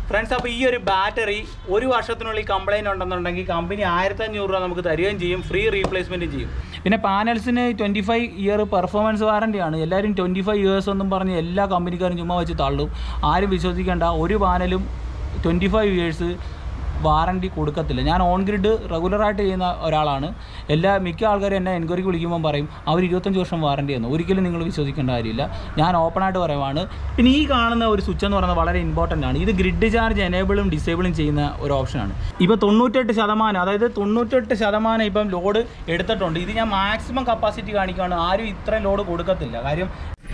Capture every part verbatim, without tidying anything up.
Friends, അപ്പോൾ ഈ ഒരു ബാറ്ററി ഒരു വർഷത്തിനുള്ളിൽ കംപ്ലൈൻറ്റ് ഉണ്ടെന്നുണ്ടെങ്കിൽ കമ്പനി ആയിരത്തി അഞ്ഞൂറ് രൂപ നമുക്ക് തരികയും ചെയ്യും, ഫ്രീ റീപ്ലേസ്മെൻറ്റും ചെയ്യും. പിന്നെ പാനൽസിന് ട്വൻറ്റി ഫൈവ് ഇയർ പെർഫോമൻസ് വാറണ്ടിയാണ്. എല്ലാവരും ട്വൻറ്റി ഫൈവ് ഇയേഴ്സ് ഒന്നും പറഞ്ഞ് എല്ലാ കമ്പനിക്കാരും ചുമ്മാ വെച്ച് തള്ളും. ആരും വിശ്വസിക്കേണ്ട, ഒരു പാനലും ട്വൻറ്റി ഫൈവ് ഇയേഴ്സ് വാറണ്ടി കൊടുക്കത്തില്ല. ഞാൻ ഓൺ ഗ്രിഡ് റെഗുലറായിട്ട് ചെയ്യുന്ന ഒരാളാണ്. എല്ലാ മിക്ക ആൾക്കാരും എന്നെ എൻക്വയറിക്ക് വിളിക്കുമ്പോൾ പറയും അവർ ഇരുപത്തഞ്ച് വർഷം വാറണ്ടി തന്നു. ഒരിക്കലും നിങ്ങൾ വിശ്വസിക്കേണ്ട കാര്യമില്ല, ഞാൻ ഓപ്പണായിട്ട് പറയുവാണ്. പിന്നെ ഈ കാണുന്ന ഒരു സ്വിച്ച് എന്ന് പറയുന്നത് വളരെ ഇമ്പോർട്ടൻ്റ് ആണ്. ഇത് ഗ്രിഡ് ചാർജ് എനേബിളും ഡിസേബിളും ചെയ്യുന്ന ഒരു ഓപ്ഷനാണ്. ഇപ്പോൾ തൊണ്ണൂറ്റെട്ട് ശതമാനം അതായത് തൊണ്ണൂറ്റെട്ട് ശതമാനം ഇപ്പം ലോഡ് എടുത്തിട്ടുണ്ട്. ഇത് ഞാൻ മാക്സിമം കപ്പാസിറ്റി കാണിക്കുകയാണ്. ആരും ഇത്രയും ലോഡ് കൊടുക്കത്തില്ല. കാര്യം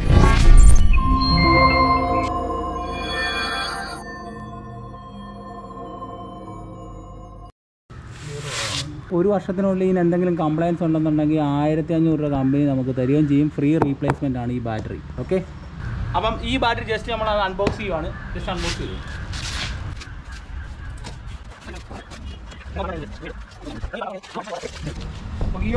ഒരു വർഷത്തിനുള്ളിൽ ഇതിന് എന്തെങ്കിലും കംപ്ലയിൻസ് ഉണ്ടെന്നുണ്ടെങ്കിൽ ആയിരത്തി അഞ്ഞൂറ് രൂപ കമ്പനി നമുക്ക് തരികയും ചെയ്യും. ഫ്രീ റീപ്ലേസ്മെൻ്റ് ആണ് ഈ ബാറ്ററി. ഓക്കെ, അപ്പം ഈ ബാറ്ററി ജസ്റ്റ് നമ്മൾ അൺബോക്സ് ചെയ്യുവാണ്. ജസ്റ്റ് അൺബോക്സ് ചെയ്തു. ഓക്കെയോ,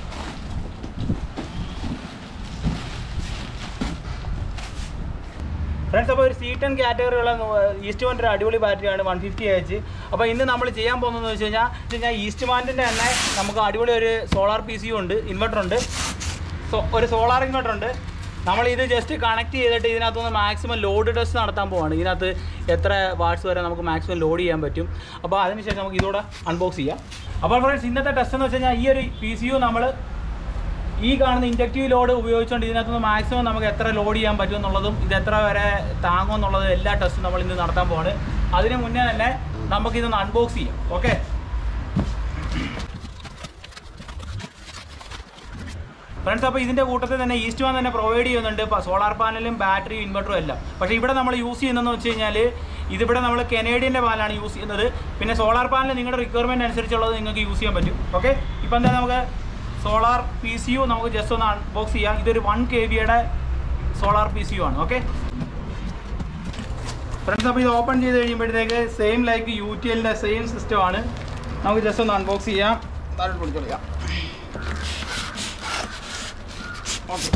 ഫ്രണ്ട്സ്, അപ്പോൾ ഒരു സി ടെൻ കാറ്റഗറിയുള്ള ഈസ്റ്റ്മാൻ്റെ ഒരു അടിപൊളി ബാറ്ററിയാണ് വൺ ഫിഫ്റ്റി എച്ച്. അപ്പോൾ ഇന്ന് നമ്മൾ ചെയ്യാൻ പോകുന്നതെന്ന് വെച്ച് കഴിഞ്ഞാൽ വെച്ച് കഴിഞ്ഞാൽ ഈസ്റ്റ്മാൻ്റെ തന്നെ നമുക്ക് അടിപൊളി ഒരു സോളാർ പി സി ഉണ്ട്, ഇൻവെർട്ടർ ഉണ്ട്. സോ ഒരു സോളാർ ഇൻവെർട്ടർ ഉണ്ട്. നമ്മളിത് ജസ്റ്റ് കണക്ട് ചെയ്തിട്ട് ഇതിനകത്തുനിന്ന് മാക്സിമം ലോഡ് ടെസ്റ്റ് നടത്താൻ പോവാണ്. ഇതിനകത്ത് എത്ര വാട്ട്സ് വരെ നമുക്ക് മാക്സിമം ലോഡ് ചെയ്യാൻ പറ്റും. അപ്പോൾ അതിനുശേഷം നമുക്ക് ഇതോടെ അൺബോക്സ് ചെയ്യാം. അപ്പോൾ ഫ്രണ്ട്സ്, ഇന്നത്തെ ടെസ്റ്റ് എന്ന് വെച്ച് കഴിഞ്ഞാൽ ഈ ഒരു പി സി യു നമ്മൾ ഈ കാണുന്ന ഇൻഡക്റ്റീവ് ലോഡ് ഉപയോഗിച്ചുകൊണ്ട് ഇതിനകത്തുനിന്ന് മാക്സിമം നമുക്ക് എത്ര ലോഡ് ചെയ്യാൻ പറ്റും എന്നുള്ളതും ഇത് എത്ര വരെ താങ്ങും എന്നുള്ളതും എല്ലാ ടെസ്റ്റും നമ്മൾ ഇന്ന് നടത്താൻ പോവാണ്. അതിന് മുന്നേ തന്നെ നമുക്കിതൊന്ന് അൺബോക്സ് ചെയ്യാം. ഓക്കെ, ഫ്രണ്ട്സ്, അപ്പോൾ ഇതിൻ്റെ കൂട്ടത്തിൽ തന്നെ ഈസ്റ്റ്മാൻ തന്നെ പ്രൊവൈഡ് ചെയ്യുന്നുണ്ട് സോളാർ പാനലും ബാറ്ററിയും ഇൻവെർട്ടറും എല്ലാം. പക്ഷേ ഇവിടെ നമ്മൾ യൂസ് ചെയ്യുന്നതെന്ന് വെച്ച് കഴിഞ്ഞാൽ ഇതിവിടെ നമ്മൾ കനേഡിയൻ്റെ പാലാണ് യൂസ് ചെയ്യുന്നത്. പിന്നെ സോളാർ പാനൽ നിങ്ങളുടെ റിക്വയർമെൻറ്റ് അനുസരിച്ചുള്ളത് നിങ്ങൾക്ക് യൂസ് ചെയ്യാൻ പറ്റും. ഓക്കെ, ഇപ്പോൾ എന്താ നമുക്ക് സോളാർ പി സി യു നമുക്ക് ജസ്റ്റ് ഒന്ന് അൺബോക്സ് ചെയ്യാം. ഇതൊരു വൺ കെ വിയുടെ സോളാർ പി സി യു ആണ്. ഓക്കെ ഫ്രണ്ട്സ്, അപ്പോൾ ഇത് ഓപ്പൺ ചെയ്ത് കഴിയുമ്പോഴത്തേക്ക് സെയിം ലൈക്ക് യു ടി എല്ലിൻ്റെ സെയിം സിസ്റ്റമാണ്. നമുക്ക് ജസ്റ്റ് ഒന്ന് അൺബോക്സ് ചെയ്യാം. താഴെ പൊളിച്ചോളിക്കാം. ഓക്കെ,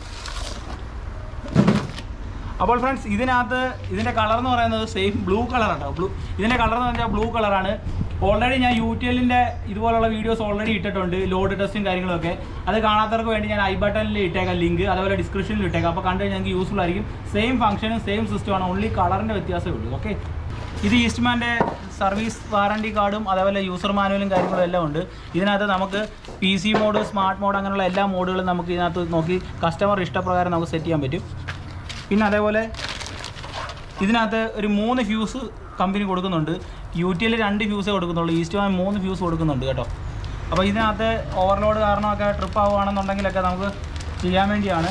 അപ്പോൾ ഫ്രണ്ട്സ്, ഇതിനകത്ത് ഇതിൻ്റെ കളർ എന്ന് പറയുന്നത് സെയിം ബ്ലൂ കളറാണ്. ബ്ലൂ ഇതിൻ്റെ കളർ എന്ന് പറഞ്ഞാൽ ബ്ലൂ കളറാണ്. ഓൾറെഡി ഞാൻ യു ടി എല്ലിൻ്റെ ഇതുപോലുള്ള വീഡിയോസ് ഓൾറെഡി ഇട്ടിട്ടുണ്ട്, ലോഡ് ടെസ്റ്റും കാര്യങ്ങളൊക്കെ. അത് കാണാത്തവർക്ക് വേണ്ടി ഞാൻ ഐ ബട്ടണിൽ ഇട്ടേക്കാം ലിങ്ക്, അതുപോലെ ഡിസ്ക്രിപ്ഷനിൽ ഇട്ടേക്കാം. അപ്പോൾ കണ്ടു കഴിഞ്ഞാൽ നിങ്ങൾക്ക് യൂസ്ഫുൾ ആയിരിക്കും. സെയിം ഫംഗ്ഷനും സെയിം സിസ്റ്റമാണ്, ഓൺലി കളറിൻ്റെ വ്യത്യാസമേ ഉള്ളൂ. ഓക്കെ, ഇത് ഈസ്റ്റ്മാൻ്റെ സർവീസ് വാറണ്ടി കാർഡും അതേപോലെ യൂസർ മാനുവലും കാര്യങ്ങളും എല്ലാം ഉണ്ട്. ഇതിനകത്ത് നമുക്ക് P C mode, smart mode അങ്ങനെയുള്ള എല്ലാ മോഡുകളും നമുക്ക് ഇതിനകത്ത് നോക്കി കസ്റ്റമർ ഇഷ്ടപ്രകാരം നമുക്ക് സെറ്റ് ചെയ്യാൻ പറ്റും. പിന്നെ അതേപോലെ ഇതിനകത്ത് ഒരു മൂന്ന് ഫ്യൂസ് കമ്പനി കൊടുക്കുന്നുണ്ട്. യു ടി എൽ രണ്ട് ഫ്യൂസേ കൊടുക്കുന്നുള്ളൂ, ഈസ്റ്റ്മാൻ മൂന്ന് ഫ്യൂസ് കൊടുക്കുന്നുണ്ട് കേട്ടോ. അപ്പോൾ ഇതിനകത്ത് ഓവർലോഡ് കാരണമൊക്കെ ട്രിപ്പ് ആവുകയാണെന്നുണ്ടെങ്കിലൊക്കെ നമുക്ക് ചെയ്യാൻ വേണ്ടിയാണ്.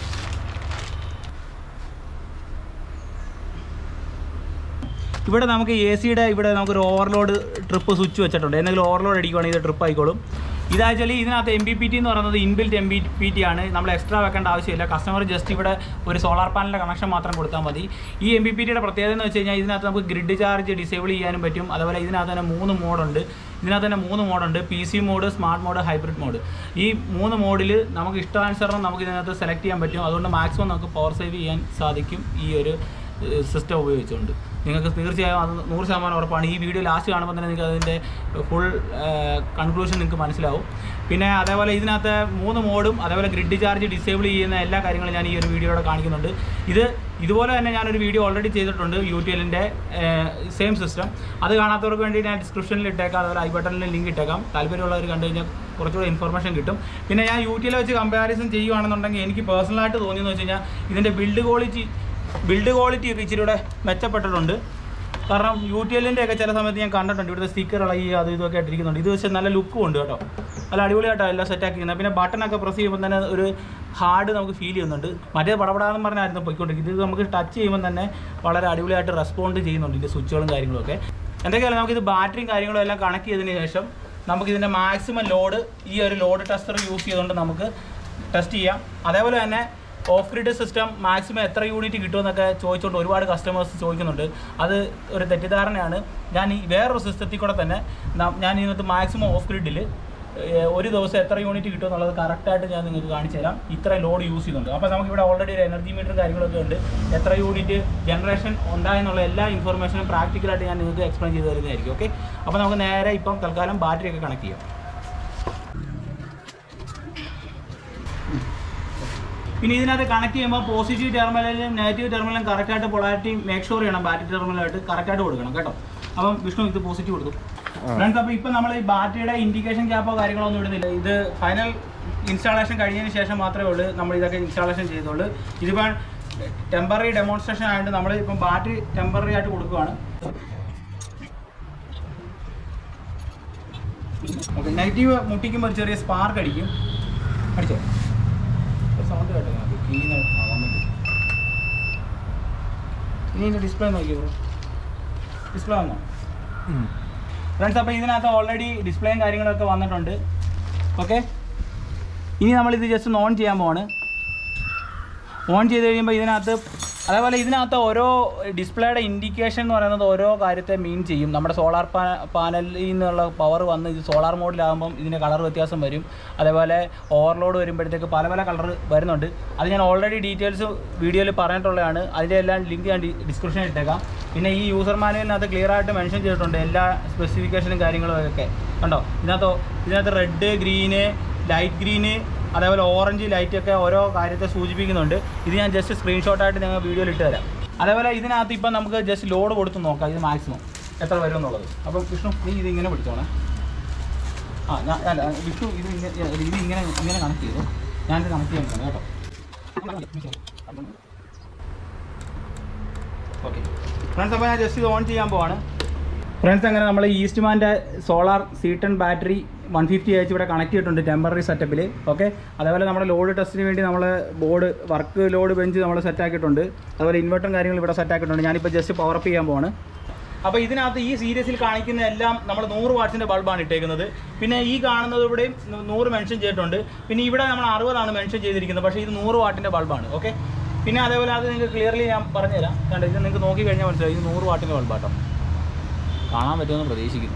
ഇവിടെ നമുക്ക് എ സിയുടെ ഇവിടെ നമുക്കൊരു ഓവർലോഡ് ട്രിപ്പ് സ്വിച്ച് വെച്ചിട്ടുണ്ട്. എന്തെങ്കിലും ഓവർലോഡ് അടിക്കുവാണെങ്കിൽ ഇത് ട്രിപ്പ് ആയിക്കോളും. ഇത് ആക്ച്വലി ഇതിനകത്ത് എം ബി പി ടി എന്ന് പറയുന്നത് inbuilt M B P T ആണ്. നമ്മൾ എക്സ്ട്രാ വെക്കേണ്ട ആവശ്യമില്ല. കസ്റ്റമർ ജസ്റ്റ് ഇവിടെ ഒരു സോളാർ പാനലിൻ്റെ കണക്ഷൻ മാത്രം കൊടുത്താൽ മതി. ഈ എം ബി പി ടിയുടെ പ്രത്യേകത എന്ന് വെച്ച് കഴിഞ്ഞാൽ ഇതിനകത്ത് നമുക്ക് ഗ്രിഡ് ചാർജ് ഡിസേബിൾ ചെയ്യാനും പറ്റും. അതുപോലെ ഇതിനകത്ത് തന്നെ മൂന്ന് മോഡുണ്ട്. ഇതിനകത്ത് തന്നെ മൂന്ന് മോഡുണ്ട്, P C mode, smart mode, hybrid mode. ഈ മൂന്ന് മോഡിൽ നമുക്ക് ഇഷ്ടാനുസരണം നമുക്ക് ഇതിനകത്ത് സെലക്ട് ചെയ്യാൻ പറ്റും. അതുകൊണ്ട് മാക്സിമം നമുക്ക് പവർ സേവ് ചെയ്യാൻ സാധിക്കും ഈ ഒരു സിസ്റ്റം ഉപയോഗിച്ചുകൊണ്ട്. നിങ്ങൾക്ക് തീർച്ചയായും അത് നൂറ് ശതമാനം ഉറപ്പാണ്. ഈ വീഡിയോ ലാസ്റ്റ് കാണുമ്പോൾ തന്നെ നിങ്ങൾക്ക് അതിൻ്റെ ഫുൾ കൺക്ലൂഷൻ നിങ്ങൾക്ക് മനസ്സിലാവും. പിന്നെ അതേപോലെ ഇതിനകത്ത് മൂന്ന് മോഡും അതേപോലെ ഗ്രിഡ് ചാർജ് ഡിസേബിൾ ചെയ്യുന്ന എല്ലാ കാര്യങ്ങളും ഞാൻ ഈ ഒരു വീഡിയോയുടെ കാണിക്കുന്നുണ്ട്. ഇത് ഇതുപോലെ തന്നെ ഞാനൊരു വീഡിയോ ഓൾറെഡി ചെയ്തിട്ടുണ്ട്, യു ടി എല്ലിൻ്റെ സെയിം സിസ്റ്റം. അത് കാണാത്തവർക്ക് വേണ്ടി ഞാൻ ഡിസ്ക്രിപ്ഷനിൽ ഇട്ടേക്കാം, അതുപോലെ ഐ ബട്ടണിൽ ലിങ്ക് ഇട്ടേക്കാം. താല്പര്യമുള്ളവർ കണ്ടു കഴിഞ്ഞാൽ കുറച്ചുകൂടെ ഇൻഫർമേഷൻ കിട്ടും. പിന്നെ ഞാൻ യു ടി എൽ വെച്ച് കമ്പാരിസൺ ചെയ്യുകയാണെന്നുണ്ടെങ്കിൽ എനിക്ക് പേഴ്സണലായിട്ട് തോന്നിയെന്ന് വെച്ച് കഴിഞ്ഞാൽ ഇതിൻ്റെ ബിൽഡ് ക്വാളിറ്റി ബിൽഡ് ക്വാളിറ്റി ഒക്കെ ഇച്ചിരിയുടെ മെച്ചപ്പെട്ടിട്ടുണ്ട്. കാരണം യു ടി എല്ലിൻ്റെ ഒക്കെ ചില സമയത്ത് ഞാൻ കണ്ടിട്ടുണ്ട് ഇവിടുത്തെ സ്റ്റിക്കർ ഇളകി അത് ഇതൊക്കെ ആയിട്ടിരിക്കുന്നുണ്ട്. ഇത് വെച്ച് നല്ല ലുക്കും ഉണ്ട് കേട്ടോ, നല്ല അടിപൊളിയായിട്ടാണ് എല്ലാം സെറ്റാക്കി ചെയ്യുന്നത്. പിന്നെ ബട്ടണൊക്കെ പ്രസ് ചെയ്യുമ്പോൾ തന്നെ ഒരു ഹാർഡ് നമുക്ക് ഫീൽ ചെയ്യുന്നുണ്ട്. മറ്റേ പടപടാന്ന് പറഞ്ഞായിരുന്നു പോയിക്കൊണ്ടിരിക്കും. ഇത് നമുക്ക് ടച്ച് ചെയ്യുമ്പോൾ തന്നെ വളരെ അടിപൊളിയായിട്ട് റെസ്പോണ്ട് ചെയ്യുന്നുണ്ട് ഇതിൻ്റെ സ്വിച്ചുകളും കാര്യങ്ങളൊക്കെ. എന്തൊക്കെയാണ് നമുക്കിത് ബാറ്ററിയും കാര്യങ്ങളും എല്ലാം കണക്ട് ചെയ്തതിന് ശേഷം നമുക്കിതിൻ്റെ മാക്സിമം ലോഡ് ഈ ഒരു ലോഡ് ടെസ്റ്റർ യൂസ് ചെയ്തുകൊണ്ട് നമുക്ക് ടെസ്റ്റ് ചെയ്യാം. അതേപോലെ തന്നെ ഓഫ് ഗ്രിഡ് സിസ്റ്റം മാക്സിമം എത്ര യൂണിറ്റ് കിട്ടുമെന്നൊക്കെ ചോദിച്ചുകൊണ്ട് ഒരുപാട് കസ്റ്റമേഴ്സ് ചോദിക്കുന്നുണ്ട്. അത് ഒരു തെറ്റിദ്ധാരണയാണ്. ഞാൻ ഈ വേറൊരു സിസ്റ്റത്തിൽ കൂടെ തന്നെ ഞാൻ ഇതിനകത്ത് മാക്സിമം ഓഫ് ഗ്രിഡിൽ ഒരു ദിവസം എത്ര യൂണിറ്റ് കിട്ടും എന്നുള്ളത് കറക്റ്റായിട്ട് ഞാൻ നിങ്ങൾക്ക് കാണിച്ചു തരാം. ഇത്ര ലോഡ് യൂസ് ചെയ്യുന്നുണ്ട്. അപ്പോൾ നമുക്കിവിടെ ഓൾറെഡി ഒരു എനർജി മീറ്റർ കാര്യങ്ങളൊക്കെ ഉണ്ട്. എത്ര യൂണിറ്റ് ജനറേഷൻ ഉണ്ടായെന്നുള്ള എല്ലാ ഇൻഫർമേഷനും പ്രാക്ടിക്കലായിട്ട് ഞാൻ നിങ്ങൾക്ക് എക്സ്പ്ലെയിൻ ചെയ്ത് തരുന്നതായിരിക്കും. ഓക്കെ, അപ്പോൾ നമുക്ക് നേരെ ഇപ്പം തൽക്കാലം ബാറ്ററി ഒക്കെ കണക്ട് ചെയ്യാം. പിന്നെ ഇതിനകത്ത് കണക്ട് ചെയ്യുമ്പോൾ പോസിറ്റീവ് ടെർമിനലും നെഗറ്റീവ് ടെർമിനലും കറക്റ്റായിട്ട് പൊളാരിറ്റി മേക്ക് ഷുവർ ചെയ്യണം. ബാറ്ററി ടെർമിനലായിട്ട് കറക്റ്റായിട്ട് കൊടുക്കണം കേട്ടോ. അപ്പം വിഷ്ണു ഇത് പോസിറ്റീവ് കൊടുത്തു ഫ്രണ്ട്സ്. അപ്പോൾ ഇപ്പം നമ്മൾ ഈ ബാറ്ററിയുടെ ഇൻഡിക്കേഷൻ ക്യാപ്പോ കാര്യങ്ങളോ ഒന്നും ഇടുന്നില്ല. ഇത് ഫൈനൽ ഇൻസ്റ്റാളേഷൻ കഴിഞ്ഞതിന് ശേഷം മാത്രമേ ഉള്ളൂ നമ്മൾ ഇതൊക്കെ ഇൻസ്റ്റാളേഷൻ ചെയ്തോളൂ. ഇതിപ്പോൾ ടെമ്പററി ഡെമോൺസ്ട്രേഷൻ ആയതുകൊണ്ട് നമ്മൾ ഇപ്പം ബാറ്ററി ടെമ്പററി ആയിട്ട് കൊടുക്കുകയാണ്. ഓക്കെ, നെഗറ്റീവ് മുട്ടിക്കുമ്പോൾ ഒരു ചെറിയ സ്പാർക്ക് അടിക്കും. അടിച്ചോ സൗണ്ട് കേട്ടോ ക്ലീൻ വന്നിട്ട്. ഇനി ഇതിൻ്റെ ഡിസ്പ്ലേ നോക്കിയോ, ഡിസ്പ്ലേ വന്നോ ഫ്രണ്ട്സ്? അപ്പോൾ ഇതിനകത്ത് ഓൾറെഡി ഡിസ്പ്ലേയും കാര്യങ്ങളൊക്കെ വന്നിട്ടുണ്ട്. ഓക്കെ, ഇനി നമ്മളിത് ജസ്റ്റ് ഓൺ ചെയ്യാൻ പോവാണ്. ഓൺ ചെയ്ത് കഴിയുമ്പോൾ ഇതിനകത്ത് അതേപോലെ ഇതിനകത്ത് ഓരോ ഡിസ്പ്ലേയുടെ ഇൻഡിക്കേഷൻ എന്ന് പറയുന്നത് ഓരോ കാര്യത്തെ മീൻ ചെയ്യും. നമ്മുടെ സോളാർ പാ പാനലിൽ നിന്നുള്ള പവർ വന്ന് ഇത് സോളാർ മോഡിലാകുമ്പം ഇതിൻ്റെ കളർ വ്യത്യാസം വരും. അതേപോലെ ഓവർലോഡ് വരുമ്പോഴത്തേക്ക് പല പല കളർ വരുന്നുണ്ട്. അത് ഞാൻ ഓൾറെഡി ഡീറ്റെയിൽസ് വീഡിയോയിൽ പറഞ്ഞിട്ടുള്ളതാണ്. അതിൻ്റെ എല്ലാം ലിങ്ക് ഞാൻ ഡിസ്ക്രിപ്ഷനിൽ ഇട്ടേക്കാം. പിന്നെ ഈ യൂസർ മാനുവലിനകത്ത് ക്ലിയർ ആയിട്ട് മെൻഷൻ ചെയ്തിട്ടുണ്ട് എല്ലാ സ്പെസിഫിക്കേഷനും കാര്യങ്ങളും ഒക്കെ കണ്ടോ. ഇതിനകത്ത് ഇതിനകത്ത് റെഡ്, ഗ്രീന്, ലൈറ്റ് ഗ്രീന്, അതേപോലെ ഓറഞ്ച് ലൈറ്റൊക്കെ ഓരോ കാര്യത്തെ സൂചിപ്പിക്കുന്നുണ്ട്. ഇത് ഞാൻ ജസ്റ്റ് സ്ക്രീൻഷോട്ടായിട്ട് ഞങ്ങൾ വീഡിയോയിൽ ഇട്ട് തരാം. അതേപോലെ ഇതിനകത്ത് ഇപ്പം നമുക്ക് ജസ്റ്റ് ലോഡ് കൊടുത്ത് നോക്കാം ഇത് മാക്സിമം എത്ര വരും എന്നുള്ളത്. അപ്പം വിഷ്ണു നീ ഇത് ഇങ്ങനെ പിടിച്ചോണേ. ആ ഞാൻ അല്ല വിഷ്ണു ഇത് ഇങ്ങനെ ഇത് ഇങ്ങനെ ഇങ്ങനെ കണക്ട് ചെയ്തു. ഞാനിത് കണക്ട് ചെയ്യാൻ പോകണം കേട്ടോ. ഓക്കെ ഫ്രണ്ട്സ്, അപ്പോൾ ഞാൻ ജസ്റ്റ് ഇത് ഓൺ ചെയ്യാൻ പോവാണ്. ഫ്രണ്ട്സ്, അങ്ങനെ നമ്മൾ ഈസ്റ്റ്മാൻ്റെ സോളാർ സീറ്റൺ ബാറ്ററി വൺ ഫിഫ്റ്റി എച്ച് ഇവിടെ കണക്ട് ചെയ്തിട്ടുണ്ട് ടെമ്പററി സെറ്റപ്പിൽ. ഓക്കെ, അതേപോലെ നമ്മുടെ ലോഡ് ടെസ്റ്റിന് വേണ്ടി നമ്മൾ ബോർഡ് വർക്ക് ലോഡ് ബെഞ്ച് നമ്മൾ സെറ്റാക്കിയിട്ടുണ്ട്. അതുപോലെ ഇൻവെർട്ടറും കാര്യങ്ങൾ ഇവിടെ സെറ്റാക്കിയിട്ടുണ്ട്. ഞാനിപ്പോൾ ജസ്റ്റ് പവർ അപ്പ് ചെയ്യാൻ പോവാണ്. അപ്പോൾ ഇതിനകത്ത് ഈ സീരീസിൽ കാണിക്കുന്ന എല്ലാം നമ്മൾ നൂറ് വാട്ട്സിൻ്റെ ബൾബാണ് ഇട്ടേക്കുന്നത്. പിന്നെ ഈ കാണുന്നത് ഇവിടെയും നൂറ് മെൻഷൻ ചെയ്തിട്ടുണ്ട്. പിന്നെ ഇവിടെ നമ്മൾ അറുപതാണ് മെൻഷൻ ചെയ്തിരിക്കുന്നത്. പക്ഷേ ഇത് നൂറ് വാട്ടിൻ്റെ ബൾബാണ്. ഓക്കെ, പിന്നെ അതേപോലെ അത് നിങ്ങൾക്ക് ക്ലിയർലി ഞാൻ പറഞ്ഞുതരാം. കണ്ടോ, ഇത് നിങ്ങൾക്ക് നോക്കി കഴിഞ്ഞാൽ മനസ്സിലായി ഇത് നൂറ് വാട്ടിൻ്റെ ബൾബാട്ടോ. കാണാൻ പറ്റുമെന്ന് പ്രതീക്ഷിക്കുന്നു.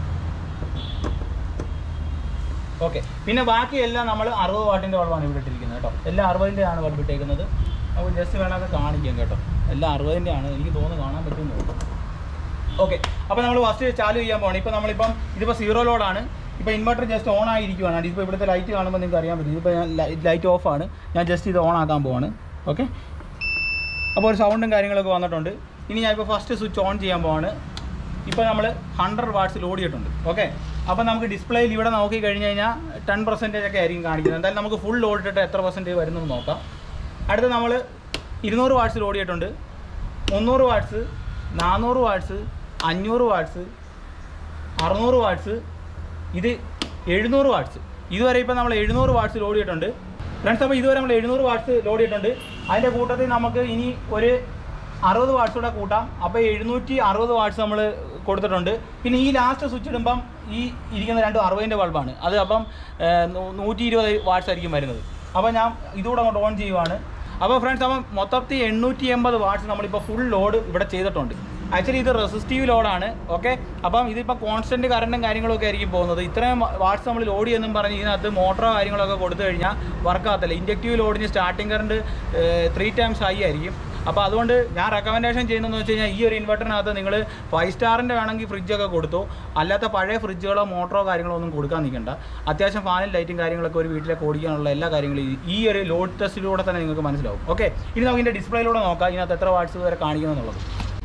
ഓക്കെ, പിന്നെ ബാക്കിയെല്ലാം നമ്മൾ അറുപത് വാട്ടിൻ്റെ ബൾബാണ് ഇവിടെ ഇട്ടിരിക്കുന്നത് കേട്ടോ. എല്ലാം അറുപതിൻ്റെ ആണ് ബൾബ് ഇട്ടേക്കുന്നത്. അപ്പോൾ ജസ്റ്റ് വേണമെങ്കിൽ കാണിക്കാം കേട്ടോ. എല്ലാം അറുപതിൻ്റെ ആണ്, എനിക്ക് തോന്നുന്നു കാണാൻ പറ്റുമെന്ന് തോന്നുന്നു. ഓക്കെ, അപ്പോൾ നമ്മൾ ഫസ്റ്റ് ചാലു ചെയ്യാൻ പോകണം. ഇപ്പോൾ നമ്മളിപ്പം ഇതിപ്പോൾ സീറോ ലോഡാണ്. ഇപ്പോൾ ഇൻവെർട്ടർ ജസ്റ്റ് ഓൺ ആയിരിക്കുവാണ്. ഇതിപ്പോൾ ഇവിടുത്തെ ലൈറ്റ് കാണുമ്പോൾ നിങ്ങൾക്ക് അറിയാൻ പറ്റും. ഇതിപ്പോൾ ഞാൻ ലൈറ്റ് ഓഫാണ്. ഞാൻ ജസ്റ്റ് ഇത് ഓൺ ആക്കാൻ പോവാണ്. ഓക്കെ, അപ്പോൾ ഒരു സൗണ്ടും കാര്യങ്ങളൊക്കെ വന്നിട്ടുണ്ട്. ഇനി ഞാൻ ഇപ്പോൾ ഫസ്റ്റ് സ്വിച്ച് ഓൺ ചെയ്യാൻ പോവാണ്. ഇപ്പോൾ നമ്മൾ ഹൺഡ്രഡ് വാട്ട്സ് ലോഡ് ചെയ്തിട്ടുണ്ട്. ഓക്കെ, അപ്പോൾ നമുക്ക് ഡിസ്പ്ലേയിൽ ഇവിടെ നോക്കി കഴിഞ്ഞ് കഴിഞ്ഞാൽ ടെൻ പെർസെൻറ്റേജ് ഒക്കെ ആയിരിക്കും കാണിക്കുന്നത്. എന്തായാലും നമുക്ക് ഫുൾ ലോഡ് ഇട്ടിട്ട് എത്ര പെർസെൻറ്റേജ് വരുന്നത് നോക്കാം. അടുത്ത് നമ്മൾ ഇരുന്നൂറ് വാട്ട്സ് ലോഡ് ചെയ്തിട്ടുണ്ട്. മുന്നൂറ് വാട്ട്സ്, നാനൂറ് വാട്ട്സ്, അഞ്ഞൂറ് വാട്ട്സ്, അറുന്നൂറ് വാട്ട്സ്, ഇത് എഴുന്നൂറ് വാട്ട്സ്. ഇതുവരെ ഇപ്പോൾ നമ്മൾ എഴുന്നൂറ് വാട്ട്സ് ലോഡ് ചെയ്തിട്ടുണ്ട് ഫ്രണ്ട്സ്. അപ്പോൾ ഇതുവരെ നമ്മൾ എഴുന്നൂറ് വാട്ട്സ് ലോഡ് ചെയ്തിട്ടുണ്ട്. അതിൻ്റെ കൂട്ടത്തിൽ നമുക്ക് ഇനി ഒരു അറുപത് വാട്ട്സ് കൂടെ കൂട്ടാം. അപ്പോൾ എഴുന്നൂറ്റി അറുപത് വാട്ട്സ് നമ്മൾ കൊടുത്തിട്ടുണ്ട്. പിന്നെ ഈ ലാസ്റ്റ് സ്വിച്ച് ഇടുമ്പം ഈ ഇരിക്കുന്ന രണ്ടും അറുപതിൻ്റെ ബൾബാണ്. അത് അപ്പം നൂറ്റി ഇരുപത് വാട്ട്സ് ആയിരിക്കും വരുന്നത്. അപ്പോൾ ഞാൻ ഇതുകൂടെ അങ്ങോട്ട് ഓൺ ചെയ്യുവാണ്. അപ്പോൾ ഫ്രണ്ട്സ്, അപ്പം മൊത്തത്തിൽ എണ്ണൂറ്റി എൺപത് വാട്ട്സ് നമ്മളിപ്പോൾ ഫുൾ ലോഡ് ഇവിടെ ചെയ്തിട്ടുണ്ട്. ആക്ച്വലി ഇത് റെസിസ്റ്റീവ് ലോഡാണ്. ഓക്കെ, അപ്പം ഇതിപ്പോൾ കോൺസ്റ്റൻറ്റ് കറണ്ടും കാര്യങ്ങളൊക്കെ ആയിരിക്കും പോകുന്നത്. ഇത്രയും വാട്ട്സ് നമ്മൾ ലോഡ് ചെയ്യുമെന്നും പറഞ്ഞ് ഇതിനകത്ത് മോട്ടറോ കാര്യങ്ങളൊക്കെ കൊടുത്തു കഴിഞ്ഞാൽ വർക്കാകത്തില്ല. ഇൻഡക്റ്റീവ് ലോഡിന് starting current three times high ആയിരിക്കും. അപ്പോൾ അതുകൊണ്ട് ഞാൻ റെക്കമെൻഡേഷൻ ചെയ്യുന്നതെന്ന് വെച്ച് കഴിഞ്ഞാൽ ഈ ഒരു ഇൻവെർട്ടറിനകത്ത് നിങ്ങൾ ഫൈവ് സ്റ്റാറിൻ്റെ വേണമെങ്കിൽ ഫ്രിഡ്ജൊക്കെ കൊടുത്തു. അല്ലാത്ത പഴയ ഫ്രിഡ്ജുകളോ മോട്ടറോ കാര്യങ്ങളോ ഒന്നും കൊടുക്കാൻ നിൽക്കണ്ട. അത്യാവശ്യം ഫാനും ലൈറ്റും കാര്യങ്ങളൊക്കെ ഒരു വീട്ടിലേക്ക് ഓടിക്കാനുള്ള എല്ലാ കാര്യങ്ങളും ഈ ഒരു ലോഡ് ടെസ്റ്റിലൂടെ തന്നെ നിങ്ങൾക്ക് മനസ്സിലാവും. ഓക്കെ, ഇനി നമുക്ക് ഇതിൻ്റെ ഡിസ്പ്ലേയിലൂടെ നോക്കാം ഇതിനകത്ത് എത്ര വാട്ട്സ് വരെ കാണിക്കുമെന്നുള്ളത്.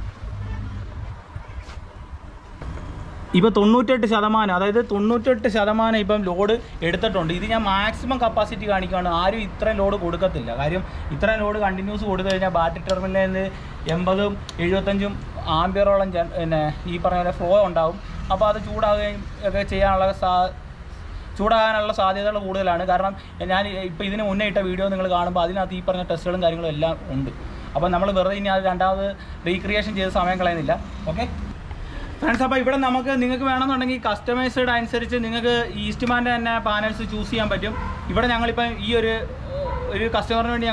ഇപ്പോൾ തൊണ്ണൂറ്റെട്ട് ശതമാനം അതായത് തൊണ്ണൂറ്റെട്ട് ശതമാനം ഇപ്പം ലോഡ് എടുത്തിട്ടുണ്ട്. ഇത് ഞാൻ മാക്സിമം കപ്പാസിറ്റി കാണിക്കുകയാണ്. ആരും ഇത്രയും ലോഡ് കൊടുക്കത്തില്ല. കാര്യം ഇത്രയും ലോഡ് കണ്ടിന്യൂസ് കൊടുത്തു കഴിഞ്ഞാൽ ബാറ്ററി ടെർമിനലിൽ നിന്ന് എൺപതും എഴുപത്തഞ്ചും ആംബിയറോളം പിന്നെ ഈ പറഞ്ഞ പോലെ ഫ്ലോ ഉണ്ടാവും. അപ്പോൾ അത് ചൂടാകുകയും ഒക്കെ ചെയ്യാനുള്ള സാ ചൂടാകാനുള്ള സാധ്യതകൾ കൂടുതലാണ്. കാരണം ഞാൻ ഇപ്പോൾ ഇതിന് മുന്നേ ഇട്ട വീഡിയോ നിങ്ങൾ കാണുമ്പോൾ അതിനകത്ത് ഈ പറഞ്ഞ ടെസ്റ്റുകളും കാര്യങ്ങളും എല്ലാം ഉണ്ട്. അപ്പോൾ നമ്മൾ വെറുതെ ഇനി അത് രണ്ടാമത് റീക്രിയേഷൻ ചെയ്ത് സമയം കളയുന്നില്ല. ഓക്കെ ഫ്രണ്ട്സ്, അപ്പോൾ ഇവിടെ നമുക്ക് നിങ്ങൾക്ക് വേണമെന്നുണ്ടെങ്കിൽ കസ്റ്റമൈസ്ഡ് അനുസരിച്ച് നിങ്ങൾക്ക് ഈസ്റ്റ്മാൻ്റെ തന്നെ പാനൽസ് ചൂസ് ചെയ്യാൻ പറ്റും. ഇവിടെ ഞങ്ങളിപ്പോൾ ഈ ഒരു ഒരു കസ്റ്റമറിന് വേണ്ടി ഞങ്ങളിവിടെ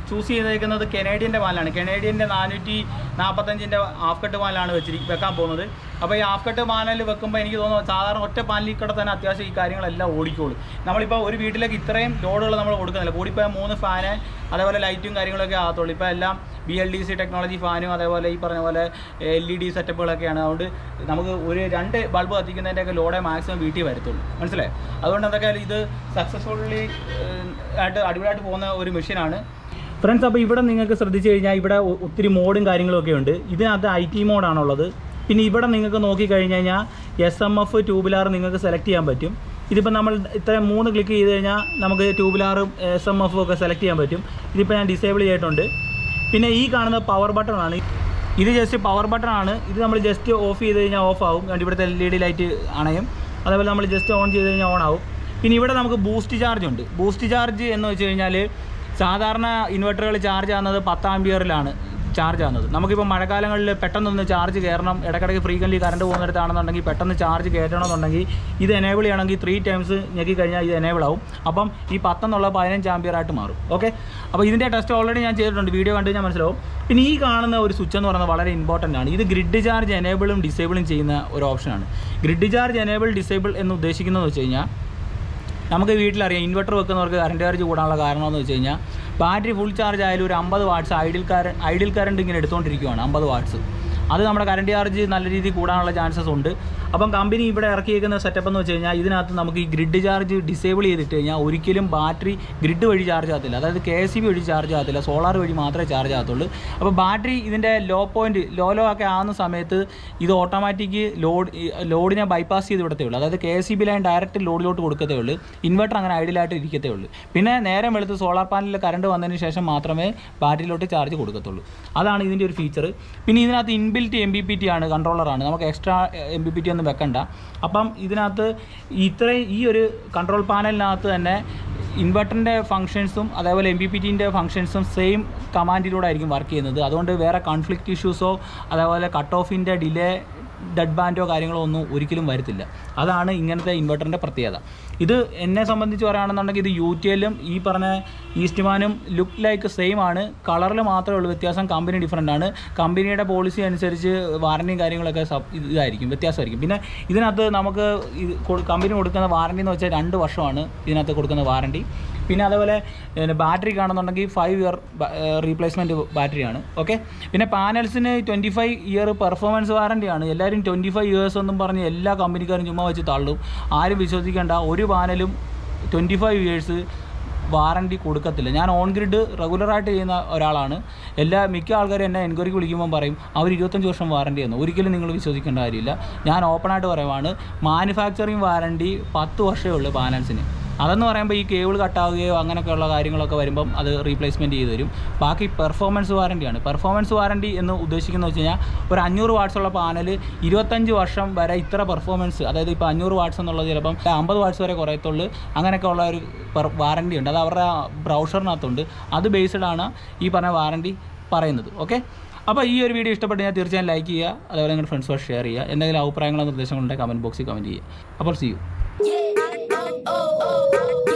ചൂസ് ചെയ്തേക്കുന്നത് കനേഡിയൻ്റെ പാലാണ്. കനേഡിയൻ്റെ നാനൂറ്റി നാൽപ്പത്തഞ്ചിൻ്റെ ഹാഫ് കട്ട് പാലാണ് വെച്ചിരി വെക്കാൻ പോകുന്നത്. അപ്പോൾ ഈ ഹാഫ് കട്ട് പാനൽ വെക്കുമ്പോൾ എനിക്ക് തോന്നുന്നു സാധാരണ ഒറ്റ പാനലിൽ കൂടെ തന്നെ അത്യാവശ്യം ഈ കാര്യങ്ങളെല്ലാം ഓടിക്കോളും. നമ്മളിപ്പോൾ ഒരു വീട്ടിലേക്ക് ഇത്രയും ലോഡുകൾ നമ്മൾ കൊടുക്കുന്നില്ല. കൂടിപ്പോൾ മൂന്ന് ഫാന് അതേപോലെ ലൈറ്റും കാര്യങ്ങളൊക്കെ ആകത്തുള്ളൂ. ഇപ്പോൾ എല്ലാം B L D C technology ഫാനും അതേപോലെ ഈ പറഞ്ഞ പോലെ എൽ ഇ ഡി സെറ്റപ്പുകളൊക്കെയാണ്. അതുകൊണ്ട് നമുക്ക് ഒരു രണ്ട് ബൾബ് കത്തിക്കുന്നതിൻ്റെയൊക്കെ ലോഡേ മാക്സിമം വീട്ടിൽ വരത്തുള്ളൂ. മനസ്സിലായി? അതുകൊണ്ട് എന്തൊക്കെ ഇത് സക്സസ്ഫുള്ളി ആയിട്ട് അടിപൊളിയായിട്ട് പോകുന്ന ഒരു മെഷീനാണ് ഫ്രണ്ട്സ്. അപ്പോൾ ഇവിടെ നിങ്ങൾക്ക് ശ്രദ്ധിച്ചു കഴിഞ്ഞാൽ ഇവിടെ ഒത്തിരി മോഡും കാര്യങ്ങളൊക്കെ ഉണ്ട്. ഇതിനകത്ത് ഐ ടി മോഡാണുള്ളത്. പിന്നെ ഇവിടെ നിങ്ങൾക്ക് നോക്കിക്കഴിഞ്ഞ് കഴിഞ്ഞാൽ എസ് എം എഫ് ട്യൂബുലാർ നിങ്ങൾക്ക് സെലക്ട് ചെയ്യാൻ പറ്റും. ഇതിപ്പോൾ നമ്മൾ ഇത്രയും മൂന്ന് ക്ലിക്ക് ചെയ്ത് കഴിഞ്ഞാൽ നമുക്ക് ട്യൂബുലാറും എസ് എം എഫും ഒക്കെ സെലക്ട് ചെയ്യാൻ പറ്റും. ഇതിപ്പോൾ ഞാൻ ഡിസേബിൾ ചെയ്തിട്ടുണ്ട്. പിന്നെ ഈ കാണുന്ന പവർ ബട്ടണാണ്. ഇത് ജസ്റ്റ് പവർ ബട്ടണാണ്. ഇത് നമ്മൾ ജസ്റ്റ് ഓഫ് ചെയ്ത് കഴിഞ്ഞാൽ ഓഫ് ആവും. കണ്ട് ഇവിടുത്തെ എൽ ഇ ഡി ലൈറ്റ് അണയും. അതേപോലെ നമ്മൾ ജസ്റ്റ് ഓൺ ചെയ്ത് കഴിഞ്ഞാൽ ഓൺ ആവും. പിന്നെ ഇവിടെ നമുക്ക് ബൂസ്റ്റ് ചാർജ് ഉണ്ട്. ബൂസ്റ്റ് ചാർജ് എന്ന് വെച്ച് കഴിഞ്ഞാൽ സാധാരണ ഇൻവെർട്ടറുകൾ ചാർജ് ആകുന്നത് പത്ത് ആംപിയറിലാണ് ചാർജ് ആകുന്നത്. നമുക്കിപ്പോൾ മഴക്കാലങ്ങളിൽ പെട്ടെന്നൊന്ന് ചാർജ് കയറണം, ഇടയ്ക്കിടയ്ക്ക് ഫ്രീക്വൻ്റ് കറണ്ട് പോകുന്നിടത്താണെന്നുണ്ടെങ്കിൽ പെട്ടെന്ന് ചാർജ് കയറ്റണമെന്നുണ്ടെങ്കിൽ ഇത് എനേബിൾ ചെയ്യണമെങ്കിൽ ത്രീ ടൈംസ് ഞെക്കി കഴിഞ്ഞാൽ ഇത് എനേബിൾ ആവും. അപ്പം ഈ പത്തെന്നുള്ള പതിനഞ്ച് ആംപിയറായിട്ട് മാറും. ഓക്കെ, അപ്പോൾ ഇതിൻ്റെ ടെസ്റ്റ് ഓൾറെഡി ഞാൻ ചെയ്തിട്ടുണ്ട്. വീഡിയോ കണ്ടു കഴിഞ്ഞാൽ മനസ്സിലാവും. പിന്നെ ഈ കാണുന്ന ഒരു സ്വിച്ച് എന്ന് പറയുന്നത് വളരെ ഇമ്പോർട്ടൻ്റ് ആണ്. ഇത് ഗ്രിഡ് ചാർജ് എനേബിളും ഡിസേബിളും ചെയ്യുന്ന ഒരു ഓപ്ഷനാണ്. ഗ്രിഡ് ചാർജ് എനേബിൾ ഡിസേബിൾ എന്ന് ഉദ്ദേശിക്കുന്നതെന്ന് വെച്ച് കഴിഞ്ഞാൽ നമുക്ക് വീട്ടിലറിയാം ഇൻവെർട്ടർ വെക്കുന്നവർക്ക് കറണ്ട് ചാർജ് കൂടാനുള്ള കാരണം എന്ന് വെച്ച് കഴിഞ്ഞാൽ ബാറ്ററി ഫുൾ ചാർജ് ആയാലും ഒരു അമ്പത് watts idle current idle current ഇങ്ങനെ എടുത്തുകൊണ്ടിരിക്കുകയാണ്. അമ്പത് വാട്ട്സ് അത് നമ്മുടെ കറണ്ട് ചാർജ് നല്ല രീതിയിൽ കൂടാനുള്ള ചാൻസസ് ഉണ്ട്. അപ്പം കമ്പനി ഇവിടെ ഇറക്കിയേക്കുന്ന സെറ്റപ്പ് എന്ന് വെച്ച് കഴിഞ്ഞാൽ ഇതിനകത്ത് നമുക്ക് ഈ ഗ്രിഡ് ചാർജ് ഡിസേബിൾ ചെയ്തിട്ട് കഴിഞ്ഞാൽ ഒരിക്കലും ബാറ്ററി ഗ്രിഡ് വഴി ചാർജ് ആകത്തില്ല. അതായത് കെ എസ് ഇ ബി വഴി ചാർജ് ആകത്തില്ല, സോളാർ വഴി മാത്രമേ ചാർജ് ആകത്തുള്ളൂ. അപ്പോൾ ബാറ്ററി ഇതിൻ്റെ ലോ പോയിൻറ്റ് ലോ ലോ ഒക്കെ ആകുന്ന സമയത്ത് ഇത് ഓട്ടോമാറ്റിക് ലോഡ് ലോഡിനെ ബൈപ്പാസ് ചെയ്ത് വിടത്തേ ഉള്ളൂ. അതായത് K S E B line direct ലോഡിലോട്ട് കൊടുക്കത്തേ ഉള്ളൂ. ഇൻവെർട്ടർ അങ്ങനെ ഐഡിയലായിട്ട് ഇരിക്കത്തേ ഉള്ളൂ. പിന്നെ നേരം വെളുത്ത് സോളാർ പാനലിൽ കറണ്ട് വന്നതിന് ശേഷം മാത്രമേ ബാറ്ററിയിലോട്ട് ചാർജ് കൊടുക്കത്തുള്ളൂ. അതാണ് ഇതിൻ്റെ ഒരു ഫീച്ചർ. പിന്നെ ഇതിനകത്ത് inbuilt M B P T ആണ്, കൺട്രോളറാണ്. നമുക്ക് extra M B P T ഒന്നും വെക്കണ്ട. അപ്പം ഇതിനകത്ത് ഇത്രയും ഈ ഒരു കൺട്രോൾ പാനലിനകത്ത് തന്നെ ഇൻവെർട്ടറിൻ്റെ ഫംഗ്ഷൻസും അതേപോലെ എം ബി പി ടിൻ്റെ ഫംഗ്ഷൻസും സെയിം കമാൻഡിലൂടെ ആയിരിക്കും വർക്ക് ചെയ്യുന്നത്. അതുകൊണ്ട് വേറെ കോൺഫ്ലിക്റ്റ് ഇഷ്യൂസോ അതേപോലെ കട്ട് ഓഫിൻ്റെ ഡിലേ ഡെഡ് ബാൻഡോ കാര്യങ്ങളോ ഒന്നും ഒരിക്കലും വരത്തില്ല. അതാണ് ഇങ്ങനത്തെ ഇൻവെർട്ടറിൻ്റെ പ്രത്യേകത. ഇത് എന്നെ സംബന്ധിച്ച് പറയുകയാണെന്നുണ്ടെങ്കിൽ ഇത് യു ടി എല്ലും ഈ പറഞ്ഞ ഈസ്റ്റ്മാനും ലുക്ക് ലൈക്ക് സെയിം ആണ്. കളറിൽ മാത്രമേ ഉള്ളൂ വ്യത്യാസം. കമ്പനി ഡിഫറൻ്റ് ആണ്. കമ്പനിയുടെ പോളിസി അനുസരിച്ച് വാറൻറ്റിയും കാര്യങ്ങളൊക്കെ ഇതായിരിക്കും, വ്യത്യാസമായിരിക്കും. പിന്നെ ഇതിനകത്ത് നമുക്ക് കമ്പനി കൊടുക്കുന്ന വാറൻറ്റി എന്ന് വെച്ചാൽ രണ്ട് വർഷമാണ് ഇതിനകത്ത് കൊടുക്കുന്ന വാറൻറ്റി. പിന്നെ അതേപോലെ ബാറ്ററി കാണുന്നുണ്ടെങ്കിൽ ഫൈവ് ഇയർ റീപ്ലേസ്മെൻറ്റ് ബാറ്ററിയാണ്. ഓക്കെ, പിന്നെ പാനൽസിന് ട്വൻറ്റി ഫൈവ് ഇയർ പെർഫോമൻസ് വാറൻറ്റിയാണ്. എല്ലാവരും ട്വൻറ്റി ഫൈവ് ഇയേഴ്സ് ഒന്നും പറഞ്ഞ് എല്ലാ കമ്പനിക്കാരും ചുമ്മാ വെച്ച് തള്ളും. ആരും വിശ്വസിക്കേണ്ട. ഒരു പാനലും ട്വൻറ്റി ഫൈവ് ഇയേഴ്സ് വാറൻറ്റി കൊടുക്കത്തില്ല. ഞാൻ ഓൺ ഗ്രിഡ് റെഗുലറായിട്ട് ചെയ്യുന്ന ഒരാളാണ്. എല്ലാ മിക്ക ആൾക്കാരും എന്നെ എൻക്വയറിക്ക് വിളിക്കുമ്പോൾ പറയും അവർ ഇരുപത്തഞ്ച് വർഷം വാറൻറ്റി തന്നു. ഒരിക്കലും നിങ്ങൾ വിശ്വസിക്കേണ്ട കാര്യമില്ല. ഞാൻ ഓപ്പണായിട്ട് പറയുവാണ്, മാനുഫാക്ചറിങ് വാറൻറ്റി പത്ത് വർഷമേ ഉള്ളൂ പാനൽസിന്. അതെന്ന് പറയുമ്പോൾ ഈ കേബിൾ കട്ടാവുകയോ അങ്ങനെയൊക്കെയുള്ള കാര്യങ്ങളൊക്കെ വരുമ്പം അത് റീപ്ലേസ്മെൻറ്റ് ചെയ്ത് തരും. ബാക്കി പെർഫോമൻസ് വാറൻറ്റിയാണ്. പെർഫോമൻസ് വാറൻറ്റി എന്ന് ഉദ്ദേശിക്കുന്നത് വെച്ച് കഴിഞ്ഞാൽ ഒരു അഞ്ഞൂറ് വാട്ട്സുള്ള പാനൽ ഇരുപത്തഞ്ച് വർഷം വരെ ഇത്ര പെർഫോമൻസ്, അതായത് ഇപ്പോൾ അഞ്ഞൂറ് വാട്ട്സ് എന്നുള്ളത് ചിലപ്പം അമ്പത് വാട്ട്സ് വരെ കുറയത്തുള്ളൂ. അങ്ങനെയൊക്കെ ഉള്ള ഒരു വാറൻറ്റി ഉണ്ട്. അത് അവരുടെ ബ്രൗഷറിനകത്തുണ്ട്. അത് ബേസ്ഡ് ആണ് ഈ പറഞ്ഞ വാറൻറ്റി പറയുന്നത്. ഓക്കെ, അപ്പോൾ ഈ ഒരു വീഡിയോ ഇഷ്ടപ്പെട്ട് ഞാൻ തീർച്ചയായും ലൈക്ക് ചെയ്യുക. അതുപോലെ നിങ്ങളുടെ ഫ്രണ്ട്സുമായിട്ട് ഷെയർ ചെയ്യുക. എന്തെങ്കിലും അഭിപ്രായങ്ങളോ നിർദ്ദേശങ്ങളുണ്ടെങ്കിൽ കമൻറ്റ് ബോക്സിൽ കമൻറ്റ് ചെയ്യുക. അപ്പോൾ സീ യു.